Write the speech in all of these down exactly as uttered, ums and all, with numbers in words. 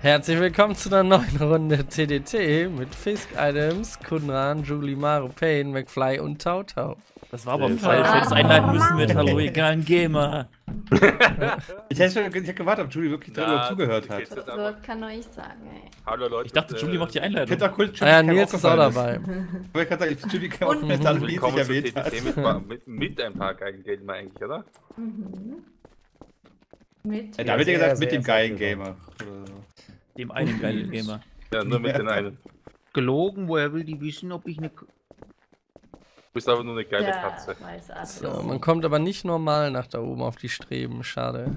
Herzlich willkommen zu einer neuen Runde T D T mit Fisk Adams, Kunran, Julie, Maro, Payne, McFly und Tautau. Das war aber falsch. Ich hätte es einleiten müssen mit Hallo, egalen Gamer. Ich hätte schon ich hätte gewartet, ob Julie wirklich darüber zugehört hat. So, das kann nur ich sagen, ey. Hallo Leute. Ich dachte, Julie macht die Einleitung. Ich cool, ah ja, Nils ist auch dabei. Ich wollte gerade sagen, Julie kann auch nicht alles, wie sich erwähnt hat. Mit, mit, mit ein paar Geigen-Gamer eigentlich, oder? Mhm. Mit? Ja, da wird ja gesagt, mit dem Geigen-Gamer. Dem einen geilen Gamer. Ja, nur mit den einen. Gelogen, woher will die wissen, ob ich eine... Du bist aber nur eine geile Ja, Katze. weiß Arzt. So, man kommt aber nicht normal nach da oben auf die Streben, schade.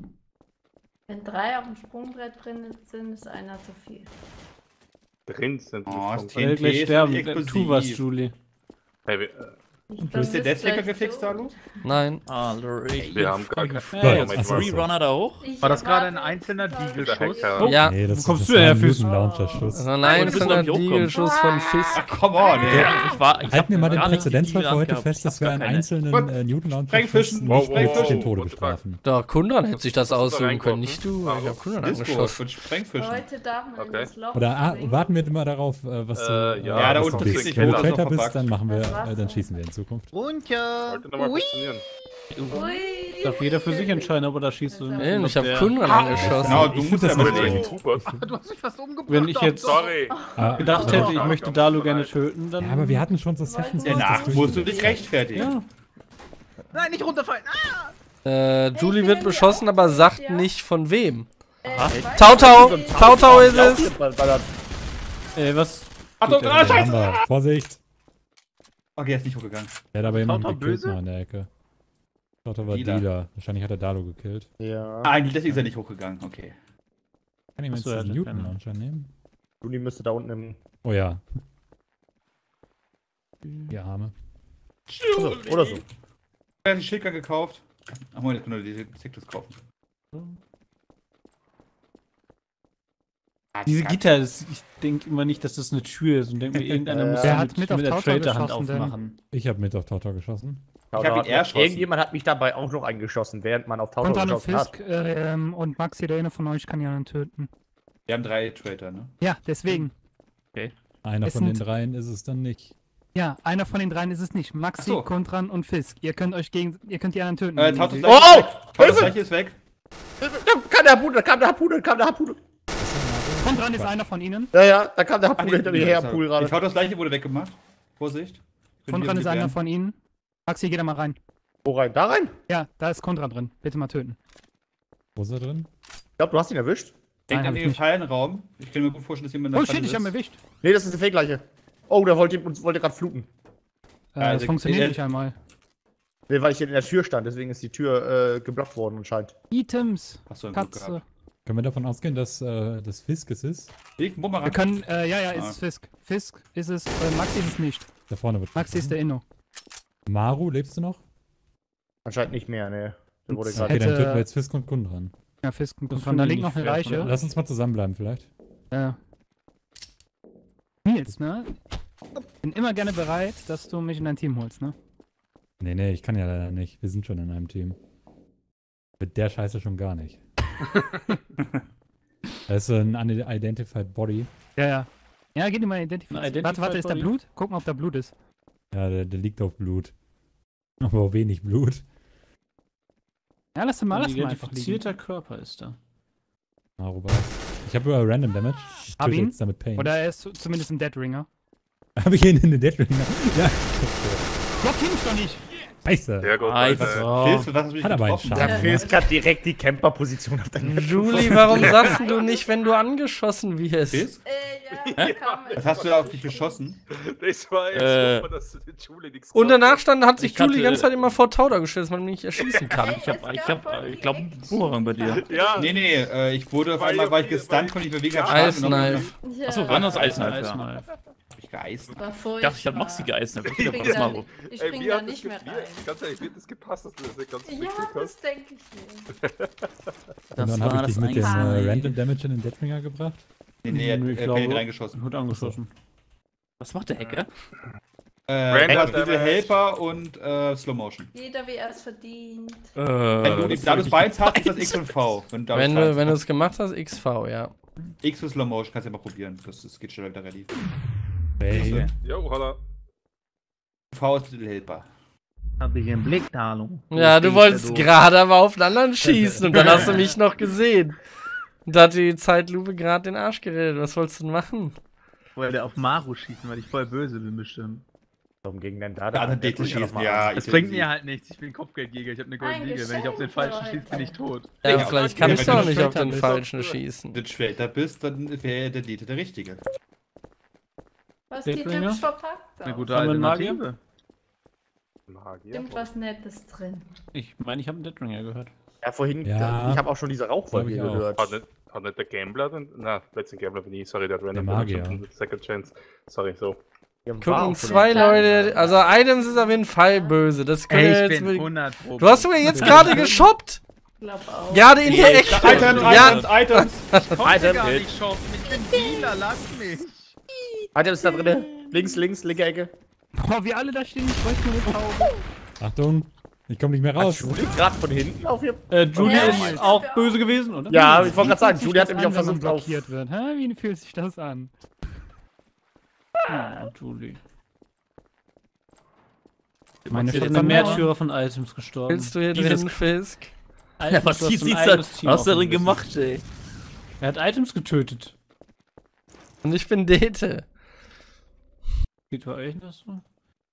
Wenn drei auf dem Sprungbrett drin sind, ist einer zu viel. Drin sind die Oh, Sprung- T N T gleich ist sterben. explosiv. Tu was, Julie. Hey, wir, äh, Ich Du bist der glaub, das Deathhacker gleich gefixt, so. Hallo? Nein. Hallo, ich wir haben gar keine Hey, Frage. jetzt Freerunner da auch? Ich War das gerade ein erwarte- einzelner Soll- Deagle-Schuss? Hacker. Ja, Nee, das, Wo kommst das du denn her, war ein Fisk? Launcher-Schuss. das war ein Nein, wir müssen einzelner doch nicht Deagle-Schuss von Fisk. Ach, come on, ey. Ich war, ich Halten wir mal den gar nicht Präzedenzfall die für heute gehabt. fest, Ich dass hab wir gar einen keine. einzelnen Gut. äh, Newton-Launcher Sprengfischen. Wow, nicht wow, mit wow. den Tode What the fuck? bestrafen. Doch, Kunran hätte sich das Musst du aussuchen können, reingucken? nicht du. Ah, Ich hab Kunran Disco, angeschossen. mit Sprengfischen. Heute darf man in Okay. das Loch Oder ah, springen. warten wir mal darauf, äh, was du Äh, äh, ja, Ja, da was unten du kriegt bist. sich Wenn du Jonas Traitor noch bist, verpackt. dann machen wir, Das war's äh, dann dann. schießen wir in Zukunft. Runter! Wollte nochmal funktionieren. Ui. Darf jeder für sich entscheiden, ob er da schießt oder Ey, nicht. ich hab Kunran angeschossen. Genau, du Ich musst find ja das mit nicht reden. Hubert. Du hast mich fast umgebracht. Wenn ich jetzt Sorry. Ah, gedacht hätte, ich möchte Dalu gerne töten, dann... Ja, aber wir hatten schon so Sessions. wo Danach das musst du durchgeht. dich rechtfertigen. Ja. Nein, nicht runterfallen! Ah! Äh, Julie Ich wird bin beschossen, ja auch aber nicht, sagt ja. nicht von wem. Äh, ich weiß Tautau! nicht. Tautau ist es! Ey, was? Achtung, ah, Da haben scheiße! wir. Vorsicht! Okay, er ist nicht hochgegangen. Der hat aber jemanden Tauter gekillt böse? noch in der Ecke. Tauter war Dealer. Dealer. Wahrscheinlich hat er Dalu gekillt. Ja. Ah, eigentlich deswegen ist er nicht hochgegangen, okay. Kann ich mir jetzt Achso, er diesen hatte keine. Newton-Launcher nehmen? Juni müsste da unten im... Oh ja. Die Arme. Also, oder so. Er hat den Schilker gekauft. Ach, Moment, jetzt können wir die Sektus kaufen. Ah, Diese Kacke. Gitter, das, ich denke immer nicht, dass das eine Tür ist und denke mir, irgendeiner muss Wer da hat mit, mit auf mit der Tauter Traitor-Hand geschossen denn? aufmachen. Ich habe mit auf Tauter geschossen. Ich hab ihn erschossen. Irgendjemand hat mich dabei auch noch eingeschossen, während man auf Taucher Kontan und geschossen hat. Fisk äh, ähm, und Maxi, der eine von euch kann ja einen töten. Wir haben drei Traitor, ne? Ja, deswegen. Einer Es von den sind- dreien ist es dann nicht. Ja, einer von den dreien ist es nicht. Maxi, Ach so. Kontran und Fisk. Ihr könnt euch gegen, ihr könnt die anderen töten. Äh, wenn ihr Tautus wollt. Leiche ist Oh! weg. Tautus Leiche ist weg. Da kam der Harpune, da kam der Harpune, da kam der Harpune. Kontran ist einer von ihnen. Ja, ja, da kam der Ach, Harpune nee, hinter mir nee, her, sorry. Pool Die gerade. Tautus Leiche wurde weggemacht. Vorsicht. Können Kontran wir ist einer werden. von ihnen. Maxi, geh da mal rein. Wo rein? Da rein? Ja, da ist Kontran drin. Bitte mal töten. Wo ist er drin? Ich glaube, du hast ihn erwischt. Denkt Nein, an hab ich den nicht. Fallenraum. Ich kann mir gut vorstellen, dass jemand in Oh der shit, Falle ich hab ihn sitzt. erwischt. Nee, das ist eine Fake-Leiche. Oh, der wollte uns wollte gerade fluten. Äh, Also, das funktioniert äh, nicht einmal. Nee, weil ich hier in der Tür stand, deswegen ist die Tür äh, geblockt worden anscheinend. Items. Hast du ein Glück Katze. gehabt. Können wir davon ausgehen, dass äh, das Fisk es ist? Ich, Wir Bumerang. können, äh, ja, ja, Ah. ist Fisk. Fisk ist es, äh, Maxi ist es nicht. Da vorne wird. Maxi ist der Inno. Maru, lebst du noch? Anscheinend nicht mehr, ne. Der wurde Das gerade. Okay, dann Hätte- töten wir jetzt Fisk und Kun dran. Ja, Fisk und Das Kontran. Da finde ich liegt noch nicht eine fair von Leiche. Lass uns mal zusammenbleiben vielleicht. Ja. Nils, ne? Bin immer gerne bereit, dass du mich in dein Team holst, ne? Nee, nee, ich kann ja leider nicht. Wir sind schon in einem Team. Mit der Scheiße schon gar nicht. Das ist so ein Unidentified Body. Ja, ja. Ja, geh dir mal identifizieren. Ein Identified Warte, warte, ist da Body? Blut? Guck mal, ob da Blut ist. Ja, der, der liegt auf Blut. Aber auch wenig Blut. Ja, lass ihn mal, Ein lass ihn mal einfach liegen. identifizierter Körper ist da. Maru war's. Ich habe über Random Damage. Ich Hab töte ihn? jetzt damit Pain. Oder er ist zu- zumindest ein Dead Ringer. Habe ich ihn in den Dead Ringer? Ja. Block ihn doch nicht! Scheiße. Sehr gut, Ah, Leute. so. Hilfst du, was hast du mich Hat aber einen getroffen? Schaden. Der Fisk hat direkt die Camper-Position auf deinem Julie, warum sagst du nicht, wenn du angeschossen wirst? Fisk? Äh, ja, kam Was hast du da auf dich geschossen? Das war jetzt Äh. super, dass du den Schule nichts Und danach stand, hat sich Ich Julie die hatte- ganze Zeit immer vor Tauter gestellt, dass man mich nicht erschießen kann. Ich hab, ich hab, ich glaube, einen Boomerang bei dir. Ja, Nee, nee, äh, ich wurde auf Weil einmal, war ich wir- gestunt, weil- konnte ich bewegen. Ja, hab Schaden genommen. Eisknife. Ja, Achso, wann das Eisknife? Eismal. Hab ich geeist. war Ich furchtbar. dachte, ich hab Maxi geeist. Ich spring, Das da, Maro. ich Ey, spring mir da hat das nicht mehr ge- rein. mir- Ganz ehrlich, mir hat das gepasst, dass du das nicht ganz Ja, geklickt das hast. denke ich mir. Und dann habe ich dich mit dem Einzel- äh, Random Damage in den Dead Ringer gebracht. Nee, nee, er hat Ich äh, glaube- Penny reingeschossen. Wird angeschossen. Was macht der Hacker? Äh, Random du hast Damage. Little Helper und äh, Slow Motion. Jeder wie er es verdient. Äh, Wenn du die das hab ich Dalus Beins nicht hast, ist das X und V. Wenn, Dalus Wenn du, Beins wenn du hast. es gemacht hast, X V, ja. X für Slow Motion kannst du ja mal probieren. Das, das geht schon wieder relativ. Hey. Jo, hallo. V ist Little Helper. Hab ich im Blick, Talo. Ja, du wolltest gerade aber auf den anderen schießen und dann hast du mich noch gesehen. Und da hat die Zeitlupe gerade den Arsch geredet. Was wolltest du denn machen? Ich wollte auf Maru schießen, weil ich voll böse bin bestimmt. Warum gegen den da? Der andere Date schießen, ja. Das bringt mir halt nichts, ich bin Kopfgeldjäger, ich habe eine goldene Liege. Wenn ich auf den falschen schieße, bin ich tot. Ja, Ja, vielleicht ja, kannst wenn du auch du nicht auf Schultern den bist, falschen auch- schießen. Wenn du später bist, dann wäre der Date der Richtige. Was die Deadbringer? hübsch verpackt Eine aus. gute Haben wir einen Alternative. Magier. Stimmt was Nettes drin. Ich meine, ich habe einen Deadringer gehört. Ja, vorhin, Ja. ich habe auch schon diese Rauchfolge Glaub ich auch. gehört. Hat nicht, hat nicht der Gambler den. Na, letzten Gambler bin ich, sorry, der hat Random Der Magier. Damage und Second Chance. Sorry, so. Ja, war Gucken auch schon- zwei Leute, also Items ist auf jeden Fall böse. Das können wir Ey, ich jetzt bin wirklich- hundert Pro. Du hast sogar jetzt gerade geshoppt. Ich glaub auch. Gerade in der Ecke. Items, Ja, Items, Items! Ich konnte Alter, gar Bild. nicht shoppen, ich bin Dealer, lass mich. Alter, ist da drin. Links, links, linke Ecke. Boah, wie alle da stehen, ich wollte nur eine Taube. Achtung, ich komme nicht mehr Hat raus. Julie gerade von hinten auf ihr. Äh, Julie Ja, ist ja. auch böse gewesen, oder? Ja, ich wollte Wie gerade sagen, fühlt sich Julie hat das nämlich auch an, wenn man versucht auf. blockiert wird. Hä? Wie fühlt sich das an? Ja, Julie. Meine Sie ist Schätze eine mehr Märtyrer von Items gestorben. Willst du hier Dieses- drin, Fisk? Alter, was Du hast sieht ein sieht's eigenes da? Team Was hast du denn aufgewiesen. gemacht, ey? Er hat Items getötet. Und ich bin Dete. Geht bei euch das so?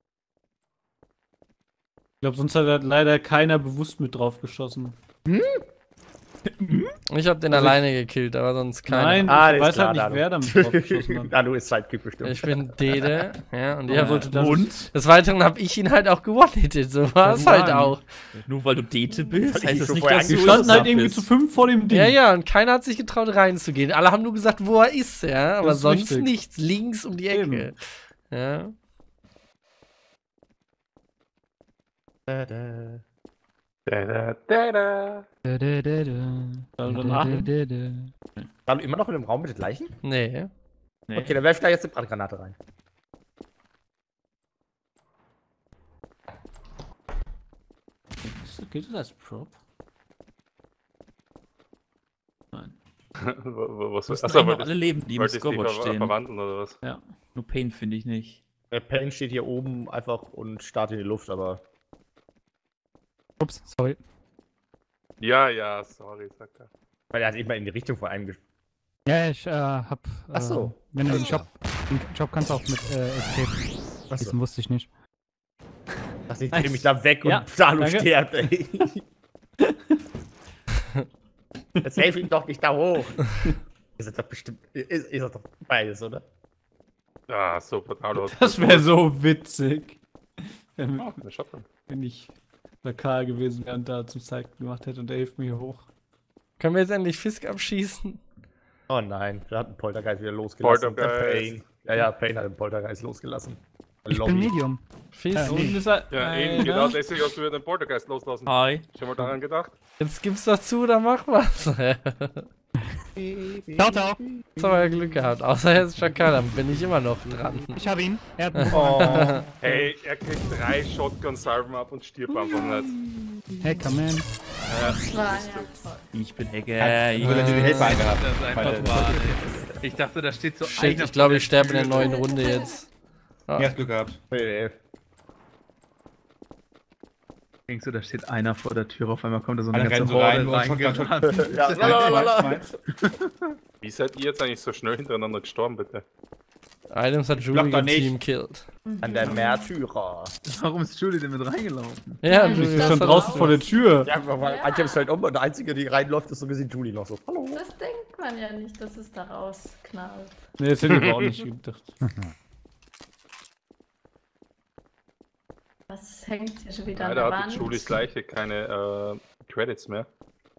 Ich glaube, sonst hat halt leider keiner bewusst mit drauf geschossen. Ich hab den Also ich- alleine gekillt, aber sonst keiner. Nein, Ah, ich das weiß ist klar, halt nicht, Dado. wer damit drauf geschossen hat. Ah, du ist Sidekick bestimmt. Ich bin Dede, ja, und Ja, ihr sollte wollte das- Des Weiteren habe ich ihn halt auch gewone-hitted, so war es Ja, halt Mann. auch. Nur weil du Dete bist, Weil ich heißt das schon nicht, vorher dass Die du standen halt Ursache irgendwie bist. zu fünf vor dem Ding. Ja, ja, und keiner hat sich getraut reinzugehen. Alle haben nur gesagt, wo er ist, ja, aber Das ist sonst richtig. nichts, links um die Ecke. Eben. Ja. Da, da. Da, da, da, da. Da, da, da, da. Also Da, danach. da, da, da. Waren wir immer noch in dem Raum mit den Leichen? Nee. Nee. Okay, dann werfe ich da jetzt eine Brandgranate rein. Geht das als Prop? Nein. Was Du musst Achso, noch wolltest alle leben, die im wolltest die Scoreboard ver stehen. verwandeln oder was? Ja. Nur Pain finde ich nicht. Der Pain steht hier oben einfach und starrt in die Luft, aber. Ups, sorry. Ja, ja, sorry, sagt er. Weil er hat eben mal in die Richtung von einem gespielt. Ja, ich äh, hab. Äh, Ach so. Wenn du den Job. Den Job kannst du auch mit äh, Escape. Achso. Diesen wusste ich nicht. Ach, ich dreh mich da weg Ja, und Dalu danke. stirbt, ey. Jetzt helfe ich doch nicht da hoch. Ihr seid doch bestimmt. Ihr, ihr seid doch beides, oder? Ah, super, Paolo. Das wäre so witzig. Wenn, Ah, eine Shotgun. wenn ich lokal gewesen wäre und da zum Zeigen gemacht hätte und er hilft mir hier hoch. Können wir jetzt endlich Fisk abschießen? Oh nein, da hat ein Poltergeist wieder losgelassen. Poltergeist. Der Pain. Ja, ja, Pain hat den Poltergeist losgelassen. Ich bin Medium. Fisk, Ja, Und ist er, Ja, Einer. eben, genau deswegen hast du wieder den Poltergeist loslassen. Hi. Schon mal daran gedacht? jetzt gib's doch zu, dann mach was. Ciao, ciao. Jetzt haben wir ja Glück gehabt. Außer jetzt Schakal, dann bin ich immer noch dran. Ich hab ihn. Er hat mich. Oh. Hey, er kriegt drei Shotgun-Salven ab und stirbt einfach nicht. Hey, come in. Das war ja toll. Ich bin Hacker. Ich Oder die Helfer eingehabt. Das ist einfach wahr. Ich dachte, da steht so Shit, einer ich glaube, vor ich sterbe in der der Tür. neuen Runde jetzt. Ah. Ja, hast Glück gehabt. Nee, Denkst du, da steht einer vor der Tür, auf einmal kommt da so Alle eine ganze rennen so rein Horde und Shotgun, reingerannt. ja, Lalalala. Meins. Wie seid ihr jetzt eigentlich so schnell hintereinander gestorben, bitte? Items hat Julie Block doch nicht. Team killed. an der Märtyrer. Warum ist Julie denn mit reingelaufen? Ja, Ich Julie Ich das stand hat draußen auch- vor der Tür. Ja, weil Antje fällt um und der Einzige, die reinläuft, ist so gesehen Julie noch so. Hallo. Das denkt man ja nicht, dass es da rausknallt. Nee, das hätte ich aber auch nicht gedacht. Was hängt hier schon wieder an Leider der hatte Wand? Julies Leiche keine äh, Credits mehr.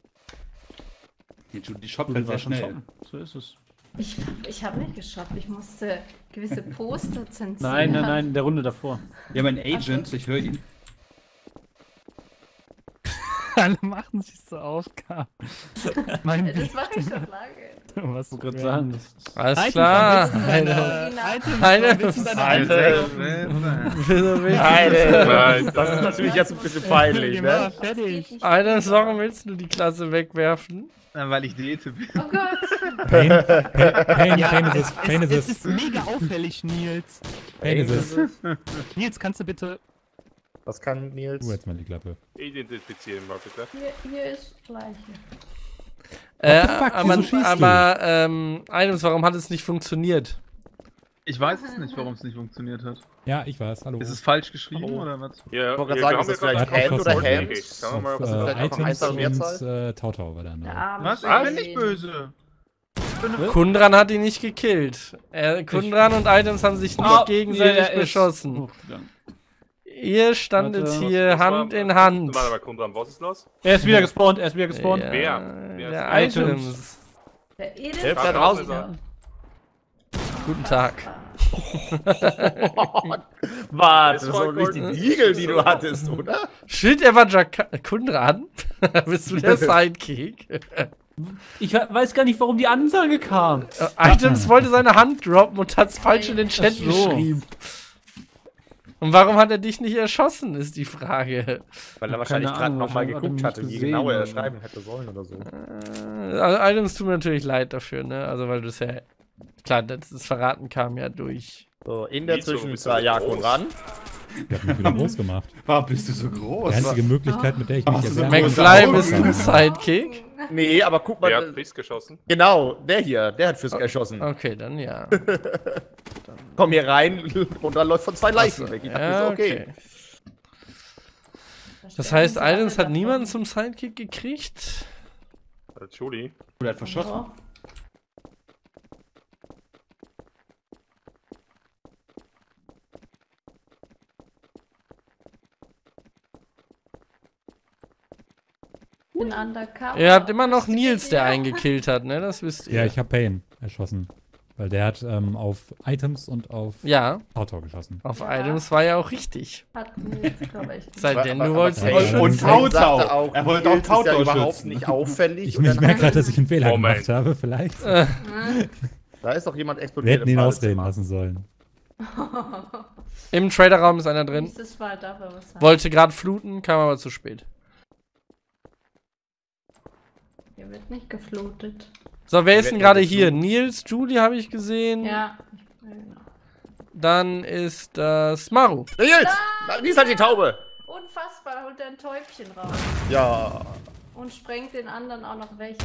Die, die Shop Julie rennt war sehr schon schnell. shoppen. So ist es. Ich, ich habe nicht geshoppt, ich musste gewisse Poster zensieren. Nein, nein, nein, in der Runde davor. Ja, mein Agent, ich höre ihn. Alle machen sich so Aufgaben. mein Das Bild. mache ich schon lange. Was Ich wollte gerade sagen, das ist Alles Items, klar. warum willst du deine- Eine- Items, Eine- warum willst du deine Alter. Wieso willst Alter. Nein. Das ist natürlich jetzt ein bisschen peinlich, Ja, ne? fertig. du- Items, warum willst du die Klasse wegwerfen? Na, weil ich Dete bin. Oh Gott. Pain, Pain, Pain, Ja, Pain ist es, es, Pain es, ist es es, ist mega auffällig, Nils. Pain ist es. Nils, kannst du bitte... Was kann Nils? Du jetzt mal die Klappe. Identifizieren mal bitte. Hier, hier ist das Gleiche. Äh, fuck, aber wieso schießt aber ähm, Items, warum hat es nicht funktioniert? Ich weiß es nicht, warum es nicht funktioniert hat. Ja, ich weiß, hallo. Ist es falsch geschrieben Hallo. oder was? Ja, Ich wollte wir gerade sagen, haben ist das ja vielleicht gerade Hand Hand oder oder Okay, Hand? schauen wir mal, Auf, was äh, vielleicht noch Items Einzahl und und Mehrzahl? äh, Tautau war dann Der da. arme Was? Ich Schwein. bin nicht böse. Kundran hat ihn nicht gekillt. Er, Kundran und Items haben sich nur Ah, gegenseitig ja, er ist beschossen. hochgegangen. Ihr standet Warte, hier Was Hand war- in Hand. Warte mal, Kundram, was ist los? Er ist wieder gespawnt, er ist wieder gespawnt. Ja, Wer? Wer der ist- Items. Der Edel. Hilf da Da draußen. draußen ist Guten Tag. Warte, Ist das war nicht die voll Diegel, die du hattest, oder? Shit, er war Jaka Kundran? Bist du der Sidekick? Ich we- weiß gar nicht, warum die Ansage kam. Äh, Items wollte seine Hand droppen und hat's falsch in den Chat Ach so. geschrieben. Und warum hat er dich nicht erschossen, ist die Frage. Weil er Keine wahrscheinlich gerade Ahnung, nochmal wahrscheinlich hat er geguckt mich hatte, wie gesehen genau er oder so. schreiben hätte sollen oder so. Äh, also Items tun mir natürlich leid dafür, ne? Also weil du es ja. Klar, das, das Verraten kam ja durch. So, in der Wieso? Bist du Zwischenzeit so Jako groß? ran. Ich hab mich wieder groß gemacht. Warum bist du so Die groß? einzige Möglichkeit, mit der ich mich Ach, jetzt so ärgern große McFly, Augen. bist du Sidekick? Nee, aber guck mal. Wer hat äh, Fisk geschossen? Genau, der hier, der hat Fisk erschossen. Okay, dann ja. Komm hier rein und dann läuft von zwei Leichen Achso, weg. Ich dachte mir ja, so, okay. okay. Das heißt, Items hat niemanden zum Sidekick gekriegt? Äh, Julie. Du hat verschossen. Oh. Bin undercover. Ihr habt immer noch Was Nils, geht der hier? eingekillt hat, ne? Das wisst ihr. Ja, ich hab Pain erschossen. Weil der hat ähm, auf Items und auf Ja, Tautau geschossen. auf Ja. Items war ja auch richtig. Hat Nils, glaube ich. Seitdem Aber- du aber wolltest Pain- wolltest- Und Pain Tautau. sagte auch, Er wollte auch Nils ist ja Tautau überhaupt schützen. nicht auffällig. Ich, und ich dann- merke gerade, dass ich einen Fehler Moment. gemacht habe, vielleicht. Äh, Da ist doch jemand Wir explodiert. hätten ihn im ausreden Badezimmer. lassen sollen. Im Traderraum ist einer drin. Nächstes Mal darf er was sagen. Wollte gerade fluten, kam aber zu spät. Hier wird nicht geflutet. So, wer Wir ist denn werden gerade jetzt hier? so- Nils, Julie habe ich gesehen. Ja. Genau. Dann ist das Maru. Nils! Na, Nils hat die Taube! Unfassbar, holt er ein Täubchen raus. Ja. Und sprengt den anderen auch noch weg.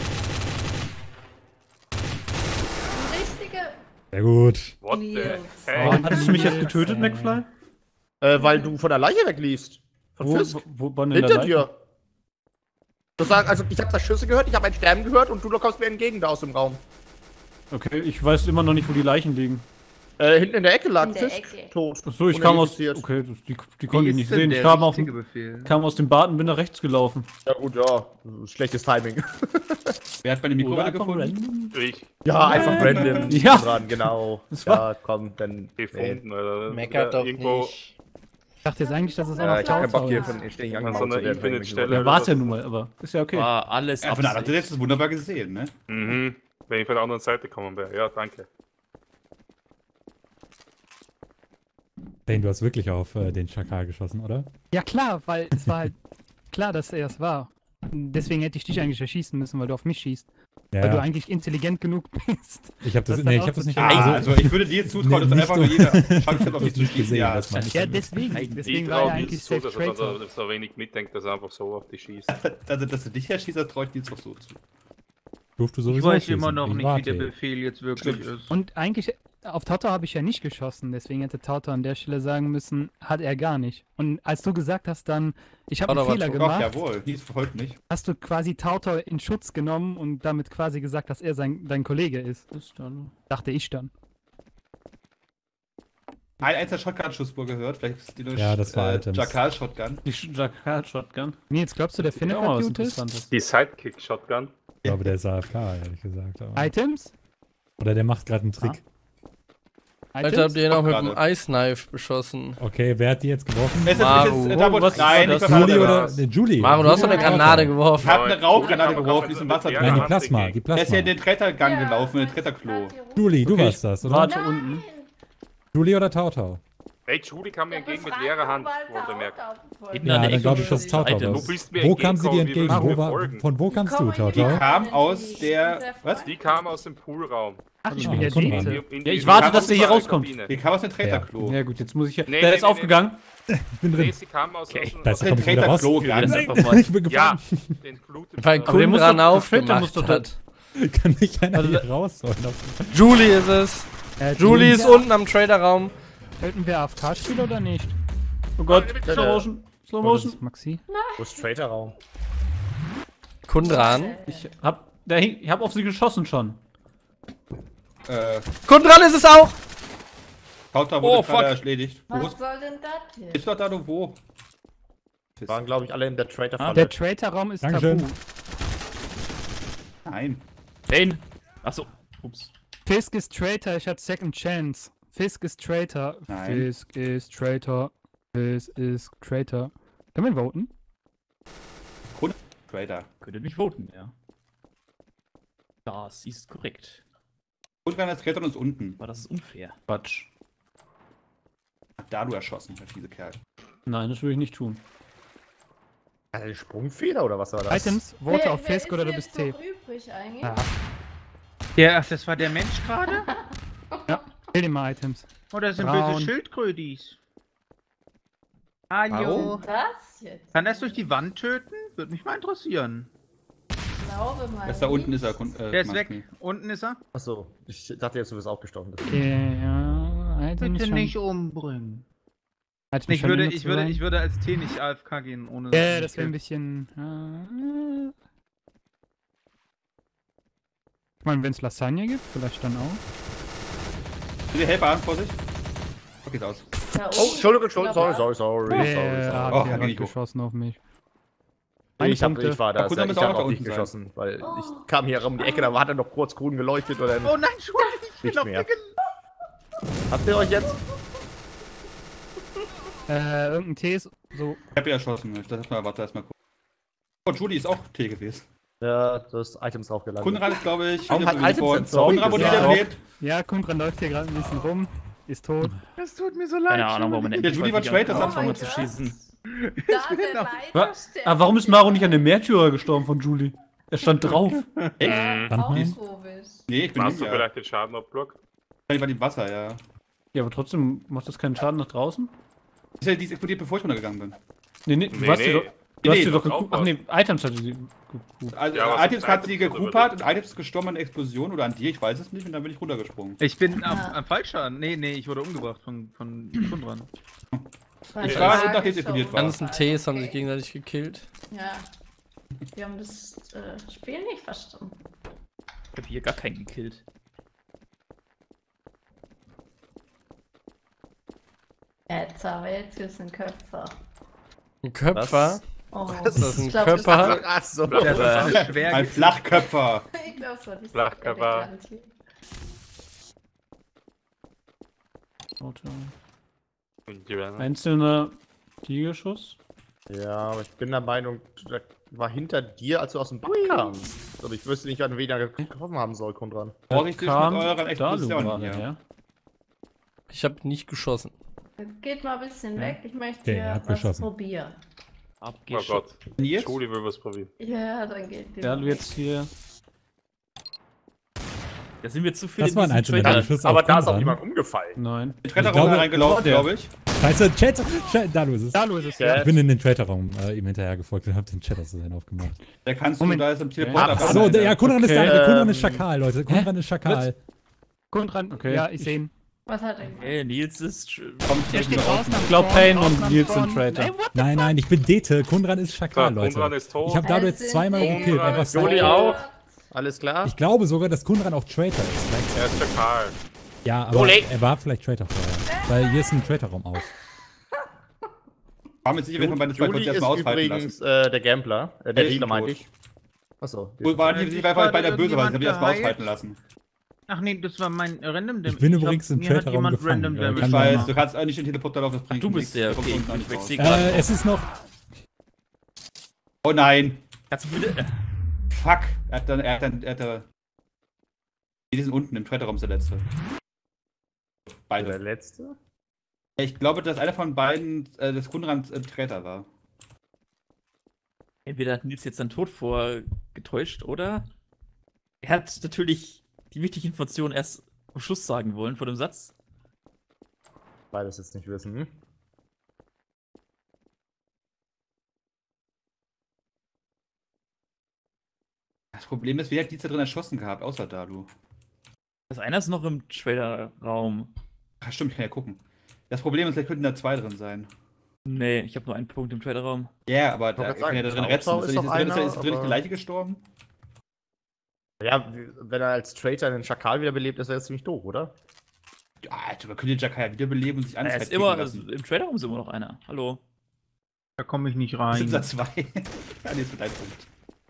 Ein richtige Sehr gut. What the Nils. heck? Hattest du mich jetzt getötet, McFly? Äh, weil du von der Leiche wegliefst. Von Wo, Fisk. wo, wo waren denn Hinter da dir. Du sagst, also ich habe da Schüsse gehört, ich habe ein Sterben gehört und du kommst mir entgegen da aus dem Raum. Okay, ich weiß immer noch nicht, wo die Leichen liegen. Äh, hinten in der Ecke lag In der Fisk Ecke. tot. Achso, ich kam aus. Uninfiziert. Okay, das, die, die Wie konnte ich ist nicht denn sehen. Ich der kam, auf, richtige Befehl? kam aus dem Bad und bin nach rechts gelaufen. Ja gut, ja. Schlechtes Timing. Wer hat meine Mikrowelle einfach gefunden? random. Ich Ja, einfach random Ja. dran, genau. Das war- Ja, komm, dann. Nee. gefunden, oder? Meckert oder doch irgendwo nicht. Ich dachte jetzt eigentlich, dass es auch Ja, noch ich hab keinen Bock Tautau hier ist. von ständig an angemacht so einer zu werden. Infinite-Stelle. Ja, war es ja nun mal, aber ist ja okay. War alles Ja, von der anderen Absicht. Seite ist es wunderbar gesehen, ne? Mhm. Wenn ich von der anderen Seite kommen wäre. Ja, danke. Pain, du hast wirklich auf äh, den Schakal geschossen, oder? Ja klar, weil es war halt klar, dass er es war. Deswegen hätte ich dich eigentlich erschießen müssen, weil du auf mich schießt. Ja, Weil du ja. eigentlich intelligent genug bist. Ich habe das, das nee, dann ich hab auch das so nicht checken. Ah, also, also ich würde dir zutrauen, dass nicht einfach so- nur jeder Chance hat, auf dich nicht zu schießen. gesehen, Ja, das meine ich. Ja, deswegen. Ich Deswegen trau war er dir eigentlich zu, Safe dass er Traitor. so, so wenig mitdenkt, dass er einfach so auf dich schießt. Also, dass du dich erschießt, das traue ich dir jetzt doch so zu. Durfte Ich sowieso weiß schießen. immer noch Ich nicht, warte. wie der Befehl jetzt wirklich Stimmt. ist. Und eigentlich, auf Tautau habe ich ja nicht geschossen, deswegen hätte Tautau an der Stelle sagen müssen, hat er gar nicht. Und als du gesagt hast dann, ich habe einen Tautau war Fehler tot. Doch, gemacht, jawohl. Dies verfolgt mich. hast du quasi Tautau in Schutz genommen und damit quasi gesagt, dass er sein, dein Kollege ist. Ist dann. Dachte ich dann. Ein einziger Shotgun-Schussspur gehört. Vielleicht ist die neue Ja, das war äh, Items. Jackal-Shotgun. Die Jackal-Shotgun. Nils, glaubst du, der findet, Auch mal was was gut ist? Interessantes. Die Sidekick-Shotgun. Ich glaube, der ist A F K, ehrlich gesagt. Aber. Items? Oder der macht gerade einen Trick. Alter, habt ihr ihn auch mit gerade. dem Ice Knife beschossen? Okay, wer hat die jetzt geworfen? Es ist, Maru. es ist, äh, da wurde, Was nein, war nicht das? beim Julie Wasser. oder. was? Nee, Julie. Maru, du hast doch eine Julie oder Granate Tautau? Ich geworfen. habe eine Rauchgranate Kann man- geworfen, die ist im Wasser Ja, Nein, die drin. Plasma, die Er ist Plasma. ja in den Trettergang gelaufen, in den Tretterklo. Julie, du Okay, warst das, oder? Warte unten. Julie oder Tautau? Ey, Judy kam mir entgegen mit leerer Hand, wohlbemerkt. Ja, dann glaube ich, dass Tautau Du was. bist mir Wo kam sie dir entgegengekommen, entgegen? wie Wo war, folgen. von wo kamst du, Die Tautau? Kam aus der. Was? Die kam aus dem Poolraum. Ach, ich Ah, bin ja Konrad. Jade. In die- in Ja, die- ich warte, kam dass der hier aus rauskommt. Kabine. Die kam aus dem Traitorklo. Ja gut, jetzt muss ich ja. Nee, der nee, ist nee, aufgegangen. Ich bin Nee, drin. sie kam aus, Okay. aus, Da aus ist- komm ich wieder raus. Traitorklo Das gegangen. einfach mal. Ich bin Ja, gefangen. den Flut. Weil Aber der muss Kundran doch- Fred, der muss aufgemacht doch hat. Kann nicht einer Also hier da- rausholen. Julie ist es. Äh, Julie ist sollten unten am Traderraum. wir- Sollten wir A F K spielen oder nicht? Oh Gott, Ja, Slow ja. Motion. Slow Oh, das Motion. ist Maxi. Wo ist Traitor-Raum? Kundran. Ich hab, der, hing- ich hab auf sie geschossen schon. Äh, Kundran ist es auch! Tautau wurde Oh, gerade fuck. erledigt. Wo Was ist, soll denn das hier? ist doch da du wo? Waren, glaube ich, alle in der Traitor-Falle. Der Traitor-Raum ist Dankeschön. tabu. Nein. Jane. Achso. Ups. Fisk ist Traitor, ich hatte Second Chance. Fisk ist Traitor. Nein. Fisk ist Traitor. Fisk ist Traitor. Können wir voten? Traitor. Könntet mich voten, ja. Das ist korrekt. Kundran ist Traitor und ist unten. Aber das ist unfair. Quatsch. Hat da du erschossen, der fiese Kerl. Nein, das würde ich nicht tun. Eine Sprungfeder oder was war das? Items, vote Wer- auf wer Fisk ist oder du jetzt bist T. noch übrig eigentlich? Ja. Der, ach, das war der Mensch gerade? Kill dir mal Items. Oder sind Braun. böse Schildkrödis? Hallo? Das jetzt? Kann das durch die Wand töten? Würde mich mal interessieren. Ich glaube mal. Erst da unten nicht. ist er. Kun- Äh, Der ist Maxi. weg. Unten ist er. Achso, ich dachte jetzt, du bist aufgestorben. Okay, ja, Items Bitte schon. nicht umbringen. Items Ich schon würde, immer ich zu würde, sein. ich würde als T nicht A F K gehen ohne. Ja, das wäre ein bisschen. Äh, ich meine, wenn es Lasagne gibt, vielleicht dann auch. Die Helfer an, Vorsicht. Okay, ist aus. Da Oh, oben. Entschuldigung, Entschuldigung, sorry, Noch sorry, was? sorry, sorry, Äh, sorry. hat Oh, hier Nico. geschossen auf mich. Ich, hab, Punkte. ich war Ach, da, gut, ich dann müssen hab wir auch auf da dich unten sein. geschossen, weil Oh. ich kam hier rum die Ecke, da hat er noch kurz grün geleuchtet oder Oh nein, Entschuldigung, ich bin Nicht auf mehr. dir Habt ihr euch jetzt? Äh, irgendein T ist so. Ich hab ihn erschossen. Ich dachte mal, warte erstmal kurz. Oh, Judy ist auch T gewesen. Ja, das Items draufgeladen. Kundran ist, glaube ich. Warum hat wieder Items vor- entsorgt? Kundran wurde Ja. wiederbelebt. Ja, Kundran läuft hier gerade ein bisschen rum. Ist tot. Das tut mir so leid. Keine Ahnung, warum man Der Judy war Traitor, Oh sagt mein man. Gott. zu schießen. Da der Wa- Leiter steht. Aber warum ist Maro nicht an dem Märtyrer gestorben von Julie? Er stand drauf. Ja, auch Standbein? komisch. Nee, ich bin Machst du Ninja. vielleicht den Schadenabblock? Ich war die Wasser, ja. Ja, aber trotzdem macht das keinen Schaden nach draußen? Ist ja, die ist explodiert, bevor ich runtergegangen bin. Nee, nee, du Nee, hast nee. sie doch. Du hast Nee, sie doch doch geguckt. Ach nee, Items hatte sie geguckt. Also, Ja, was Items ist hat sie Items gegruppert und Items ist gestorben an der Explosion oder an dir, ich weiß es nicht, und dann bin ich runtergesprungen. Ich bin am, Ja. am falscher. Nee, nee, ich wurde umgebracht von, von Kundran. Ich war und nachdem es explodiert Die war. ganzen Ts haben sich gegenseitig gekillt. Ja. Wir haben das äh, Spiel nicht verstanden. Ich hab hier gar keinen gekillt. Jetzt aber jetzt gibt es einen Köpfer. Ein Köpfer. Oh, Was? Ist das ein ich glaub, das Köpfer? Ach so. Das ist alles schwer. Ein Flachköpfer. Ich glaube, das war nicht Flachkörper. elegant hier. Auto. Die werden- Einzelner Tigerschuss. Ja, aber ich bin der Meinung, der war hinter dir, als du aus dem Bad kamst. Aber ich wüsste nicht, an wen er getroffen haben soll, Kundran. Vorsichtig mit Kam euren Dalu Explosionen gerade, hier. ja. Ich habe nicht geschossen. Jetzt geht mal ein bisschen weg. Ich möchte Okay, hier er hat was geschossen. probieren. Oh Abgeschossen. Gott. Jetzt? Judy will was probieren. Ja, dann geht die. Der du jetzt hier. Da sind wir zu viele Das war ein in einzelner diesem Trailer. Schuss Aber auf da ist auch Kundran. jemand umgefallen. Nein. Ich bin Ich da glaube, reingelaufen, der- glaube ich. Scheiße, Chat, Chat, Dalu ist es. Da ist es, Ja. ja. Ich bin in den Traitorraum äh, ihm hinterher gefolgt und hab den Chat aus Versehen aufgemacht. Der kannst du, Moment. da ist im Teleporter. Ach So, der, ja, Kundran ist Okay. da, Kundran Ähm, ist Schakal, Leute. Kundran ist Schakal. Kundran, Okay. ja, ich sehe ihn. Was hat er gemacht? Ey, Nils ist. sch- Kommt Der steht raus. draußen am Ich glaub, Spawn, Payne draußen und am Nils Spawn. sind Traitor. Ey, what? Nein, nein, ich bin Dete. Kundran ist Schakal, So, Kundran Leute. ist tot. Ich habe Dalu jetzt Also, zweimal Kundran gekillt. Einfach ist Juli Psycho. auch. Alles klar? Ich glaube sogar, dass Kundran auch Traitor ist. Er ist der Karl. Ja, aber Juli. er war vielleicht Traitor vorher. Weil hier ist ein Traitorraum auf. War mir sicher, wenn man meine zwei kurz Juli ist erstmal ausfalten lassen. übrigens äh, der Gambler. Äh, der Der ist Dealer, schon meinte tot. ich. Achso. Wo war die, Äh, die war bei der gerade Böse, weil sie irgendjemand mir erstmal geheilt? ausfalten lassen. Ach nee, das war mein Random Damage. Ich bin hab- übrigens im mir hat Traitorraum jemand gefangen, Random ja, Damage kann Ich man weiß, machen. du kannst auch nicht den Teleporter laufen, das bringt Du bist nichts. der, Da kommst okay. du unten Ich nicht raus. sehe gerade. Äh, es ist noch. Oh nein. Kannst du bitte. Fuck. Er hat dann, er hat dann, er hat da. Die sind unten, im Traitorraum ist der letzte. Der Beide. letzte? Ich glaube, dass einer von beiden äh, des Kundrans äh, Träter war. Entweder hat Nils jetzt seinen Tod vorgetäuscht, oder er hat natürlich die wichtige Information erst am Schluss sagen wollen vor dem Satz. Beides jetzt nicht wissen, hm? Das Problem ist, wer hat die da drin erschossen gehabt, außer Dalu? Das einer ist noch im Trailer-Raum. Ach stimmt, ich kann ja gucken. Das Problem ist, vielleicht könnten da zwei drin sein. Nee, ich habe nur einen Punkt im Trailer-Raum. Ja, yeah, aber Ich da wollte kann sagen, ja da drin Auto retten. ist Ist, doch ist, einer, ist, ist drin nicht aber- der Leiche gestorben? Ja, wie- wenn er als Traitor einen Schakal wiederbelebt, ist er jetzt ziemlich doof, oder? Ja, Alter, man könnte den Jackal wiederbeleben und sich Er anzeigen ist immer, also, im Trailer-Raum ist immer noch einer. Hallo. Da komme ich nicht Das sind da rein. zwei. Ja, nee, ist mit einem Punkt.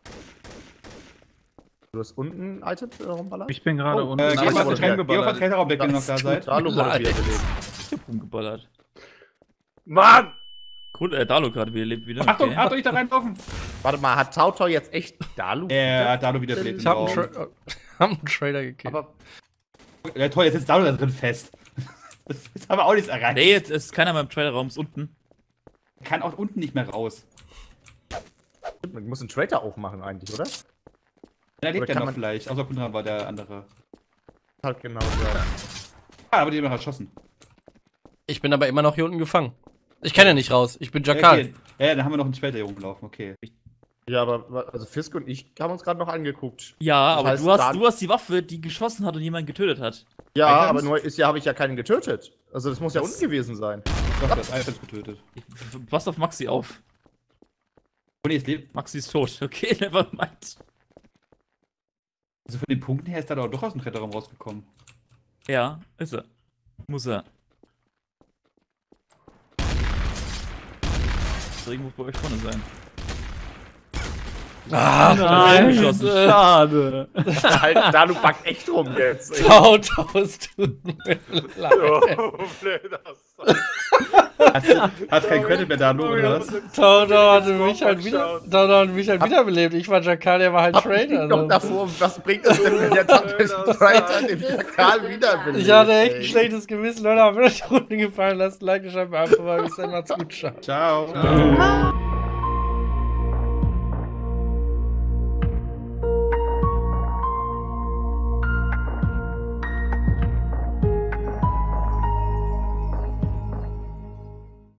Du hast unten Items äh, rumballert? Ich bin gerade Oh, unten. Äh, Na, geh aber mal wurde Geh mal geballert. Trägerraum weg, wenn ihr noch da seid. Dalu wurde wiederbelebt. Ich hab rumgeballert. Mann! Grund, äh, Dalo gerade wieder lebt wieder. Achtung, Okay. Achtung, ich da reinlaufen! Warte mal, hat Tautau jetzt echt Dalu? Er hat Dalu wiederbelebt. Ich hab einen, im Raum. Tra hab einen Trader gekillt. Aber Ja, toll, jetzt ist Dalu da drin fest. Das ist aber auch nichts erreicht. Nee, jetzt ist keiner mehr im Trailer-Raum, ist unten. Er kann auch unten nicht mehr raus. man muss einen Traitor aufmachen eigentlich, oder? Er lebt Oder ja kann noch man- vielleicht. Außer Kundran war der andere. Halt genau, ja. Ah, aber die haben noch erschossen. Ich bin aber immer noch hier unten gefangen. Ich kann ja nicht raus. Ich bin Ja, Jackal. okay. Ja, dann haben wir noch einen Später hier rumgelaufen, okay. Ja, aber also Fisk und ich haben uns gerade noch angeguckt. Ja, Das aber heißt, du, hast, dann- du hast die Waffe, die geschossen hat und jemanden getötet hat. Ja, Items? aber nur ist ja, habe ich ja keinen getötet. Also das muss ja unten gewesen sein. Doch, das Items getötet. Ich, pass auf Maxi auf. Und jetzt lebt. Maxi ist tot. Okay, never mind. Also von den Punkten her ist er doch doch aus dem Tretterraum rausgekommen. Ja, ist er. Muss er. Soll irgendwo bei euch vorne sein. Ah, Nein, geschossen. schade. halt, Dalu packt echt rum jetzt. ey. Taut aus, tut mir leid. Oh, blöder Sack. Hat, hat kein Credit mehr da, nur oder was? Tautau hatte mich halt wieder, Tautau hat mich halt wiederbelebt. Ich war Jackal, der war halt Hab ich Trader. doch Also. davor, was bringt es denn, wenn der Traitor den Schakal wiederbelebt? Ich hatte echt ein ey? schlechtes Gewissen. Leute, haben mir die Runde gefallen. Lasst ein Like, schreibt mir einfach mal. Bis dann, macht's gut. Ciao. Ciao.